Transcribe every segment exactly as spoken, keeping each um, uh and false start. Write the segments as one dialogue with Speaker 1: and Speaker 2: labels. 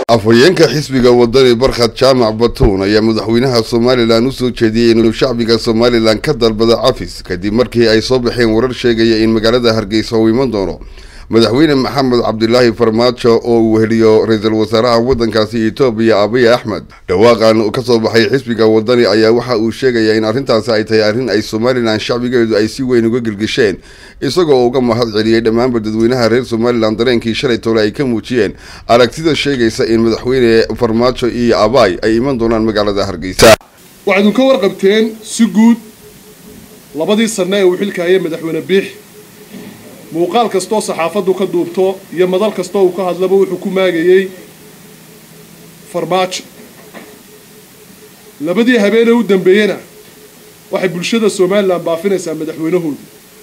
Speaker 1: afhayeenka xisbiga wadani barkhad jaamac batuun ayaa madaxweynaha Soomaaliland u soo jeediyay inuu shacbiga Soomaaliland ka dalbado cafis kadib markii ay soo baxeen warar sheegaya in magaalada Hargeysa uu iman doono madaxweyne Maxamed Cabdilaahi Farmaajo oo uu heliyo ra'iisul wasaaraha wadankaasi Itoobiya Abiy Ahmed. dhawaaqan ka soo baxay xisbiga wadani ayaa waxa uu sheegaya in arrintaasi ay tahay arrin ay Soomaaliland shacbigeedu ay si weyn uga gilgisheen isagoo uga mahad celiyay dhammaan dadweynaha reer Soomaaliland dareenkii shalay toole ay ka muujiyeen aragtida sheegaysa in madaxweyne Farmaajo iyo Abiy ay iman doonaan magaalada Hargeysa.
Speaker 2: waxaad ka warqabteen si guud labadii sano ee uu xilkaayay madaxweyne Biix muuqaal kastoo saxaafadu ka duubto iyo madal kastoo uu ka hadlaba wuxuu ku maagayay Farmaajo. labadii habeen ee u dambeeyana waxay bulshada Soomaaliland baafinaysaa madaxweynahooda.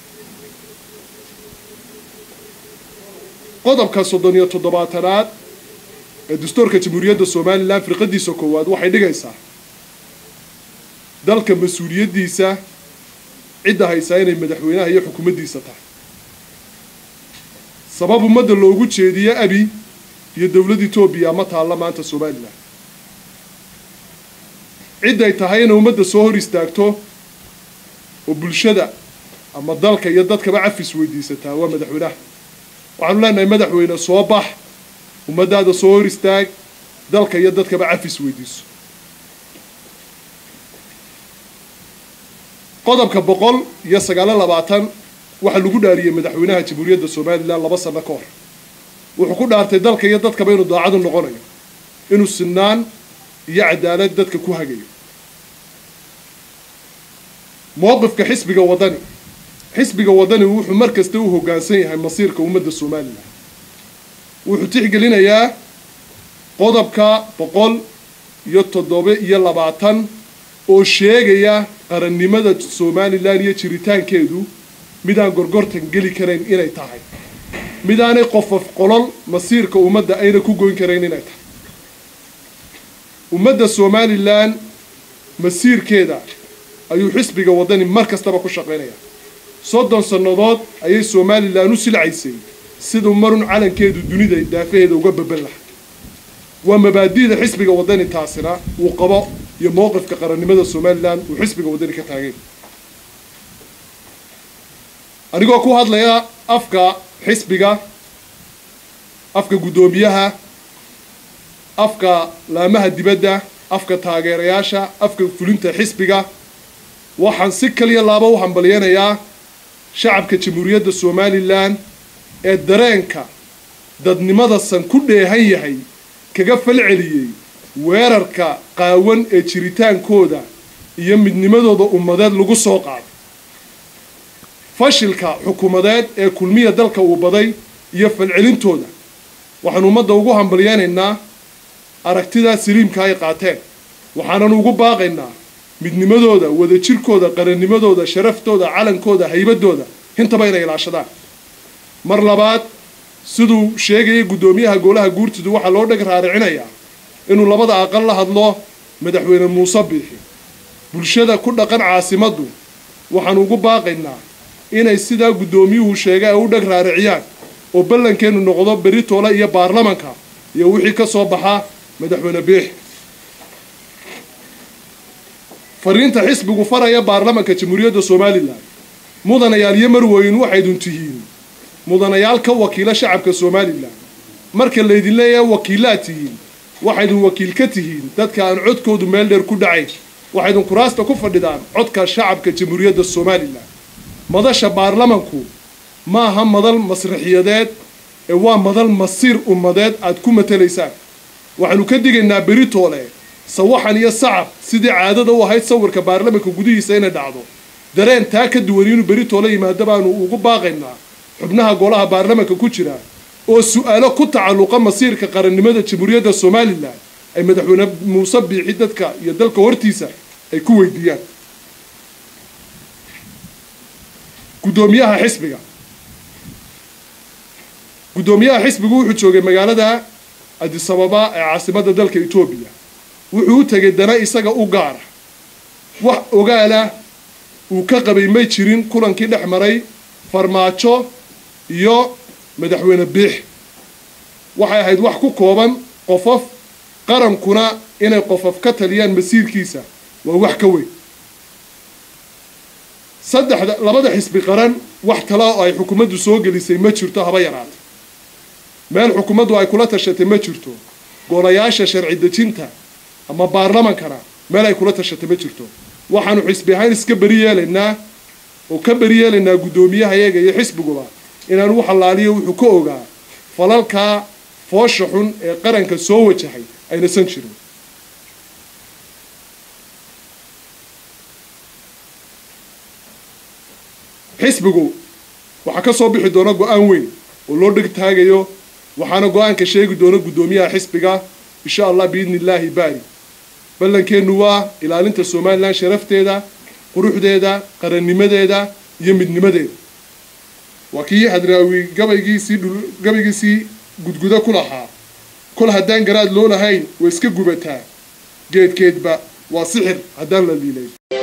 Speaker 2: qodobka soddon iyo toddobaatanaad ee dastuurka Jamhuuriyadda Soomaaliland firqadiisa koowaad waxay dhigaysaa dalka mas'uuliyadiisa cidda haysa inay madaxweynaha iyo xukuumaddiisa tahay. sabab ummadda loogu jeediyo Abiy iyo dawladda Itoobiya ma taala maanta Soomaaliland. cidda ay tahay inay ummadda soo hor istaagto oo bulshada ama dalka iyo dadkaba cafis weydiisataa waa madaxweynaha. waxaanu leenahay madaxweyne soo bax ummadaada soo hor istaag dalka iyo dadkaba cafis weydiiso. qodobka boqol iyo sagaal iyo labaatan waxa lagu dhaariyay madaxweynaha Jamhuuriyadda Soomaaliland laba sano ka hor. wuxuu ku dhaartay dalka iyo dadkaba inuu daacad u noqonayo inuu sinaan iyo cadaalad dadka ku hagayo. mowqifka xisbiga wadani xisbiga wadani wuxuu markasta u hoggaansan yahay masiirka ummadda Soomaaliland. wuxuu tixgelinayaa qodobka boqol iyo toddoba iyo labaatan oo sheegaya qarannimada Soomaaliland iyo jiritaankeedu midaan gorgortan geli karayn inay tahay midaanay qofof qolol masiirka ummadda ayna ku goyn karayn inay tahay. ummadda Soomaaliland masiirkeeda ayuu xisbiga wadani mar kastaba ku shaqeynaya. soddon sannadood ayay Soomaaliland u silcaysay sidoo marun calankeedu dunida daafaheeda uga baban lahaa. waa mabaadiida xisbiga wadani taasina uu qabo iyo mowqifka qarannimada Soomaaliland uu xisbiga wadani ka taagay. anigoo ku hadlaya afka xisbiga afka gudoomiyaha afka laamaha dibadda afka taageerayaasha afka fulinta xisbiga waxaan si kaliya laaba u hambalyeeyaa shacabka Jamhuuriyadda Soomaaliland ee dareenka dadnimada san ku dheehan yahay kaga falceliyay weerarka qaawan ee jiritaankooda iyo midnimadooda ummadeed lagu soo qaaday. fashilka xukuumadeed ee kulmiya dalka uu baday iyo falcelintooda waxaan ummadda ugu hambalyeenaynaa aragtida saliimka ay qaateen. waxaanan ugu baaqaynaa midnimadooda wadajirkooda qarannimadooda sharaftooda calankooda haybadooda intaba inay ilaashadaan. mar labaad siduu sheegay gudoomiyaha golaha guurtidu waxa loo dhag raaricinayaa inuu labada aqal la hadlo madaxweyne Muuse Biixi. bulshada ku dhaqan caasimaddu waxaan ugu baaqaynaa inay sida gudoomiyuhu sheegay u dhag raariciyaan oo ballankeenu noqdo bari toole iyo baarlamaanka iyo wixii ka soo baxa madaxweyne Biix. fariinta xisbigu faraya baarlamaanka Jamhuuriyadda Soomaaliland mudanayaal iyo marweyn waxay duntihiin mudanayaal ka wakiila shacabka Soomaaliland. marka la idin leeyahay wakiilaatihiin waxaydun wakiil ka tihiin dadka aan codkoodu meel dheer ku dhacay. waxaydun kuraasta ku fadhidaan codka shacabka Jamhuuriyadda Soomaaliland. madasha baarlamaanku ma aha madal masraxiyadeed ee waa madal masiir ummadeed aad ku matalaysaan. waxaanu ka digaynaa bari toole sawaxan iyo sacab sidii caadada u ahayd sawirka baarlamaanka gudihiisa inay dhacdo. dareen taa ka duwan inuu bari toole yimaado baanu ugu baaqaynaa xubnaha golaha baarlamaanka ku jira oo su'aalo ku tacalluqa masiirka qarannimada Jamhuuriyadda Soomaaliland ay madaxweyne Muuse Biixi dadka iyo dalka hortiisa ay ku weydiiyaan. gudoomiyaha xisbiga gudoomiyaha xisbigu wuxuu joogay magaalada Addis Ababa ee caasimadda dalka Itoobiya. wuxuu u tagay dana isaga u gaar wax ogaala uu ka qabay ma jirin kulankii dhex maray Farmaajo iyo madaxweyne Biix. waxay ahayd wax ku kooban qofof qarankuna inay qofof ka taliyaan masiirkiisa waa wax ka weyn saddexda labada xisbi qaran wax talo oo ay xukuumaddu soo gelisay ma jirto haba yaraatay meel xukuumaddu ay kula tashatay ma jirto golayaasha sharci dejinta ama baarlamankana meel ay kula tashatay ma jirto waxaanu xisbi ahaan iska bari yeelaynaa oo ka bari yeelaynaa guddoomiyaha iyaga iyo xisbiguba inaanu wax allaaliyo wuxuu ka ogaa falalka foosha xun ee qaranka soo wajahay aynasan jirin xisbigu waxaa ka soo bixi doona go-aan weyn oo loo dheg taagayo waxaana go-aanka sheegi doona guddoomiyaha xisbiga insha allah biidni illaahi baari ballankeennu waa ilaalinta somalilan sharafteeda quruxdeeda qarannimadeeda iyo midnimadeeda waa kii hadraawi gabaygiisii gabaygiisii gudguda ku lahaa kol haddaan garaad loo lahayn way iska gubataa geedkeedba waa sixir haddaan la liilayn